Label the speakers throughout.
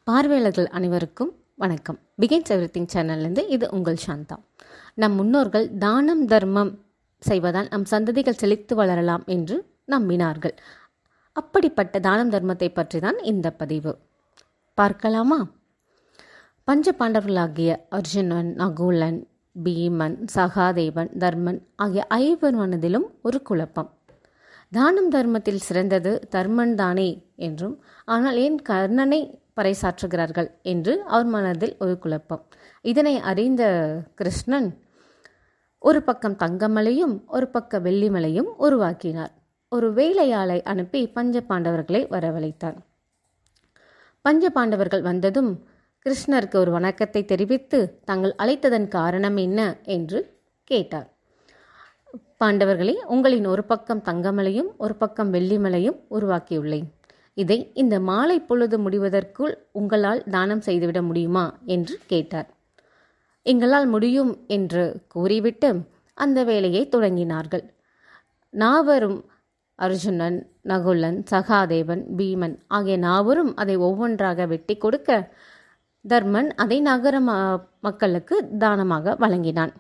Speaker 1: பார்வையாளர்கள் அனைவருக்கும் வணக்கம். பிகின்ஸ் எவ்ரிதிங் சேனல்லேருந்து இது உங்கள் சாந்தா. நம் முன்னோர்கள் தானம் தர்மம் செய்வதால் நம் சந்ததிகள் செழித்து வளரலாம் என்று நம்பினார்கள். அப்படிப்பட்ட தானம் தர்மத்தை பற்றி தான் இந்த பதிவு. பார்க்கலாமா? பஞ்ச பாண்டவர்களாகிய அர்ஜுனன், நகுலன், பீமன், சகாதேவன், தர்மன் ஆகிய 5 மனதிலும் ஒரு குழப்பம். தானம் தர்மத்தில் சிறந்தது தர்மன் தானே என்றும், ஆனால் ஏன் கர்ணனை பறைசாற்றுகிறார்கள் என்று அவர் மனதில் ஒரு குழப்பம். இதனை அறிந்த கிருஷ்ணன் ஒரு பக்கம் தங்கமலையும் ஒரு பக்கம் வெள்ளிமலையும் உருவாக்கினார். ஒரு வேலையாளை அனுப்பி பஞ்ச பாண்டவர்களை வரவழைத்தார். பஞ்ச பாண்டவர்கள் வந்ததும் கிருஷ்ணருக்கு ஒரு வணக்கத்தை தெரிவித்து தாங்கள் அழைத்ததன் காரணம் என்ன என்று கேட்டார். பாண்டவர்களே, உங்களின் ஒரு பக்கம் தங்கமலையும் ஒரு பக்கம் வெள்ளிமலையும் உருவாக்கியுள்ளேன். இதை இந்த மாலை பொழுது முடிவதற்குள் உங்களால் தானம் செய்துவிட முடியுமா என்று கேட்டார். எங்களால் முடியும் என்று கூறிவிட்டு அந்த வேலையை தொடங்கினார்கள். நாவரும், அர்ஜுனன், நகுலன், சகாதேவன், பீமன் ஆகிய நாவரும் அதை ஒவ்வொன்றாக வெட்டி கொடுக்க தர்மன் அதை நகர மக்களுக்கு தானமாக வழங்கினான்.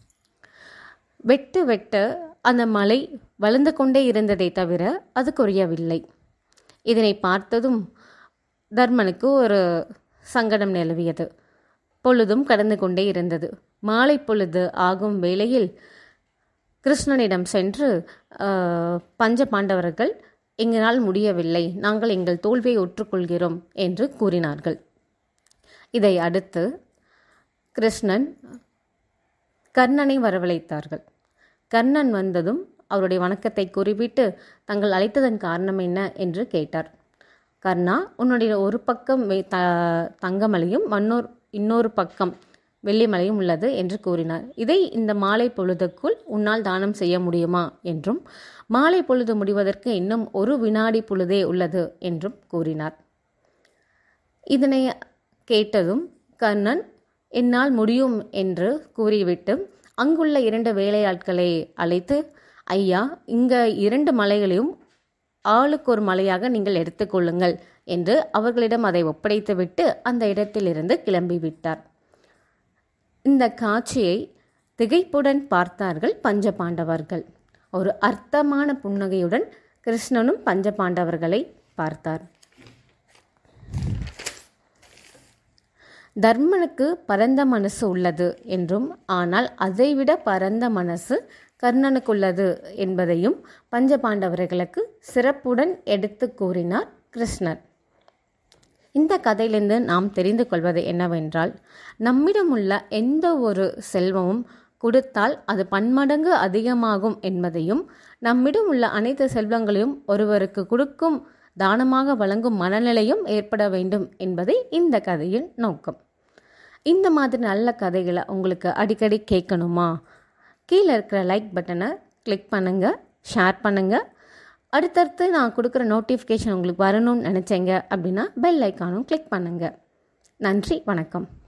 Speaker 1: வெட்ட அந்த மலை வளர்ந்து கொண்டே இருந்ததை தவிர அது குறையவில்லை. இதனை பார்த்ததும் தர்மனுக்கு ஒரு சங்கடம் நிலவியது. பொழுதும் கடந்து கொண்டே இருந்தது. மாலை பொழுது ஆகும் வேளையில் கிருஷ்ணனிடம் சென்று, பஞ்ச பாண்டவர்கள் எங்களால் முடியவில்லை, நாங்கள் எங்கள் தோல்வியை ஒற்றுக்கொள்கிறோம் என்று கூறினார்கள். இதை அடுத்து கிருஷ்ணன் கர்ணனை வரவழைத்தார்கள். கர்ணன் வந்ததும் அவருடைய வணக்கத்தை கூறிவிட்டு தங்கள் அழைத்ததன் காரணம் என்ன என்று கேட்டார். கர்ணா, உன்னுடைய ஒரு பக்கம் தங்கமலையும் இன்னொரு பக்கம் வெள்ளிமலையும் உள்ளது என்று கூறினார். இதை இந்த மாலை பொழுதுக்குள் உன்னால் தானம் செய்ய முடியுமா என்றும், மாலை பொழுது முடிவதற்கு இன்னும் 1 வினாடி பொழுதே உள்ளது என்றும் கூறினார். இதனை கேட்டதும் கர்ணன் என்னால் முடியும் என்று கூறிவிட்டு அங்குள்ள 2 வேலையாட்களை அழைத்து, ஐயா, இங்கே 2 மலைகளையும் ஆளுக்கு ஒரு மலையாக நீங்கள் எடுத்துக்கொள்ளுங்கள் என்று அவர்களிடம் அதை ஒப்படைத்துவிட்டு அந்த இடத்திலிருந்து கிளம்பிவிட்டார். இந்த காட்சியை திகைப்புடன் பார்த்தார்கள் பஞ்ச பாண்டவர்கள். ஒரு அர்த்தமான புன்னகையுடன் கிருஷ்ணனும் பஞ்ச பாண்டவர்களை பார்த்தார். தர்மனுக்கு பரந்த மனசு உள்ளது என்றும், ஆனால் அதைவிட பரந்த மனசு கர்ணனுக்குள்ளது என்பதையும் பஞ்ச பாண்டவர்களுக்கு சிறப்புடன் எடுத்து கூறினார் கிருஷ்ணர். இந்த கதையிலிருந்து நாம் தெரிந்து கொள்வது என்னவென்றால், நம்மிடம் உள்ள எந்த ஒரு செல்வமும் கொடுத்தால் அது பன்மடங்கு அதிகமாகும் என்பதையும், நம்மிடம் உள்ள அனைத்து செல்வங்களையும் ஒருவருக்கு கொடுக்கும் தானமாக வழங்கும் மனநிலையும் ஏற்பட வேண்டும் என்பதே இந்த கதையின் நோக்கம். இந்த மாதிரி நல்ல கதைகளை உங்களுக்கு அடிக்கடி கேட்கணுமா? கீழே இருக்கிற லைக் பட்டனை கிளிக் பண்ணுங்கள், ஷேர் பண்ணுங்கள். அடுத்தடுத்து நான் கொடுக்குற நோட்டிஃபிகேஷன் உங்களுக்கு வரணும்னு நினச்சேங்க அப்படின்னா பெல் ஐக்கானும் கிளிக் பண்ணுங்கள். நன்றி, வணக்கம்.